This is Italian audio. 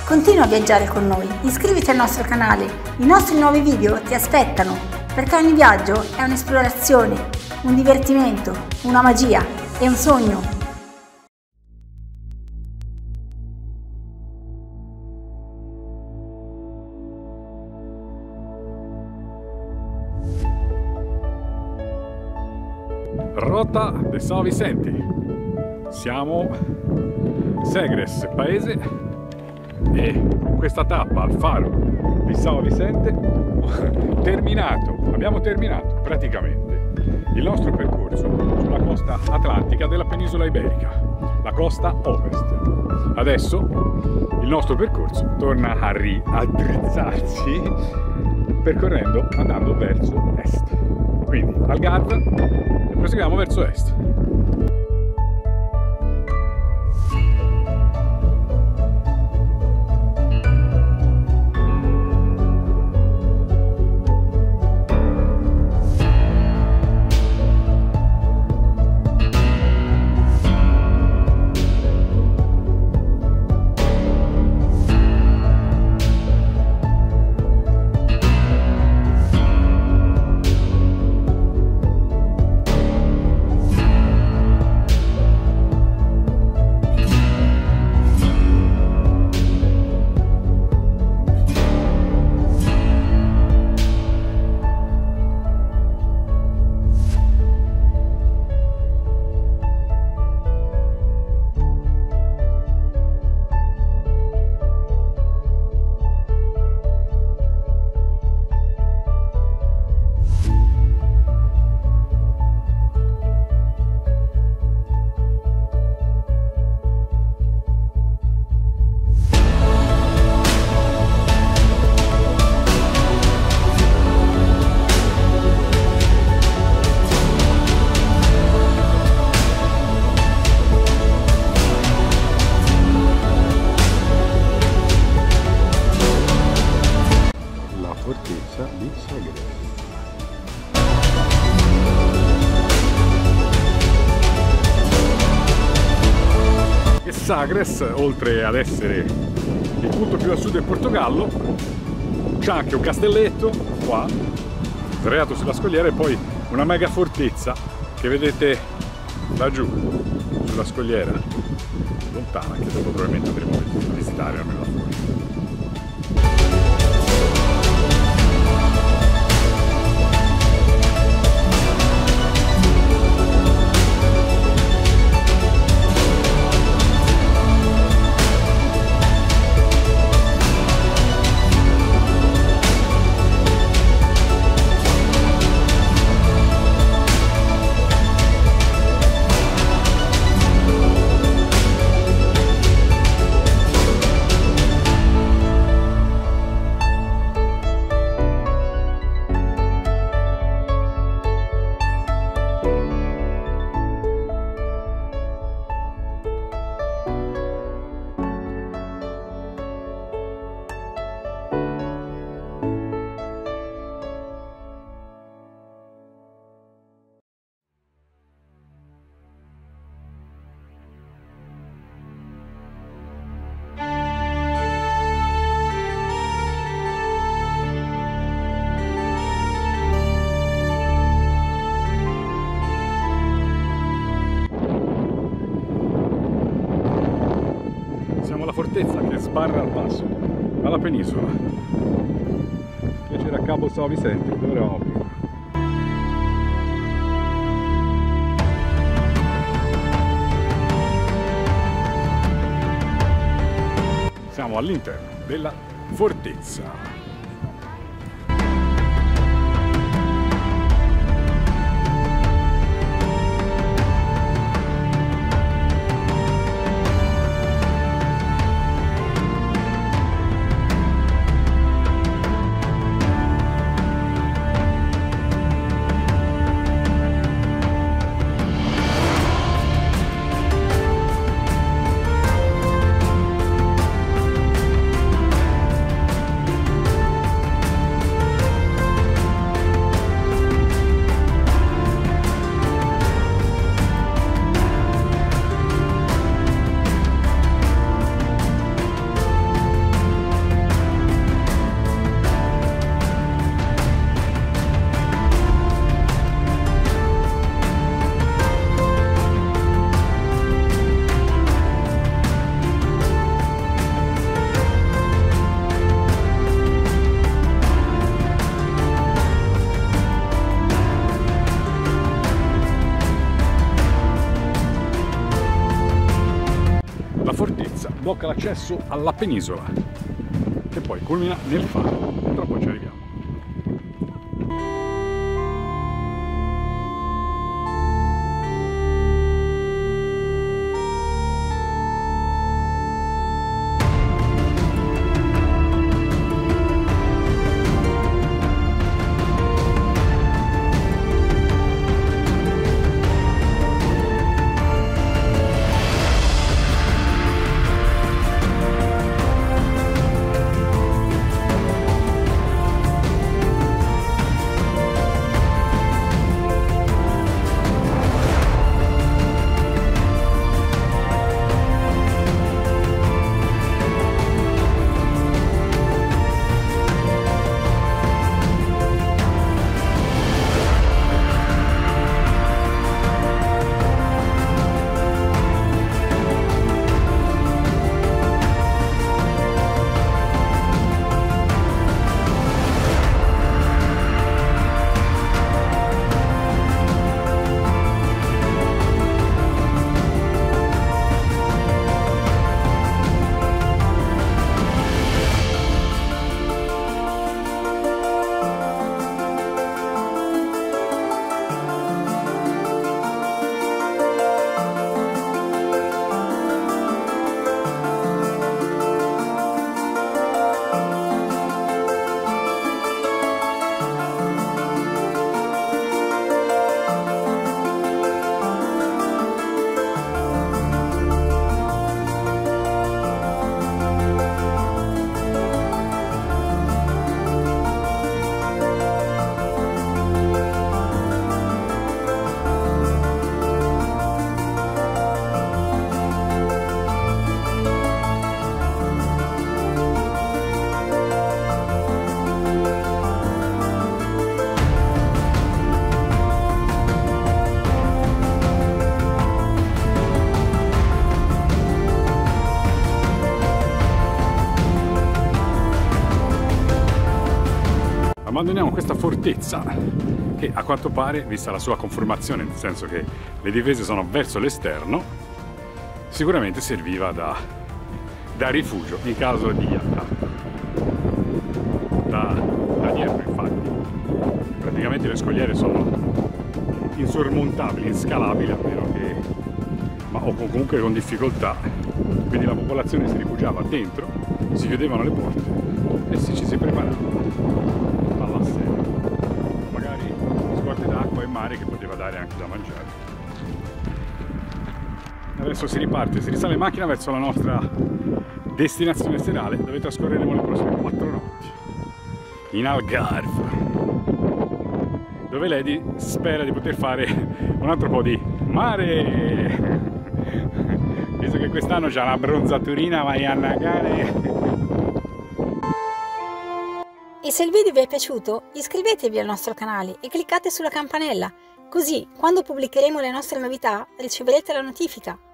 Continua a viaggiare con noi, iscriviti al nostro canale, i nostri nuovi video ti aspettano, perché ogni viaggio è un'esplorazione, un divertimento, una magia e un sogno. Rota de São Vicente. Siamo Segres, paese, e con questa tappa al faro di São Vicente abbiamo terminato praticamente il nostro percorso sulla costa atlantica della penisola iberica, la costa ovest. Adesso il nostro percorso torna a raddrizzarsi andando verso est, quindi Algarve, e proseguiamo verso est. Fortezza di Sagres. E Sagres, oltre ad essere il punto più a sud del Portogallo, c'è anche un castelletto qua, sdraiato sulla scogliera, e poi una mega fortezza che vedete laggiù sulla scogliera lontana, che dopo probabilmente andremo a visitare almeno da fuori. Fortezza che sbarra al passo alla penisola, che c'era a Cabo São Vicente, dove eravamo prima. Siamo all'interno della fortezza. blocca l'accesso alla penisola, che poi culmina nel faro, e tra poco ci arriviamo. Abbandoniamo questa fortezza che a quanto pare, vista la sua conformazione, nel senso che le difese sono verso l'esterno, sicuramente serviva da rifugio in caso di attacco. Da dietro infatti praticamente le scogliere sono insormontabili, inscalabili, a meno che, o comunque con difficoltà, quindi la popolazione si rifugiava dentro, si chiudevano le porte e ci si preparava all'assedio, magari scorte d'acqua e mare che poteva dare anche da mangiare. Adesso si riparte, si risale in macchina verso la nostra destinazione serale, dove trascorreremo le prossime 4 notti in Algarve, dove Lady spera di poter fare un altro po' di mare, visto che quest'anno c'è una bronzaturina, vai a nagare. E se il video vi è piaciuto, iscrivetevi al nostro canale e cliccate sulla campanella, così quando pubblicheremo le nostre novità riceverete la notifica.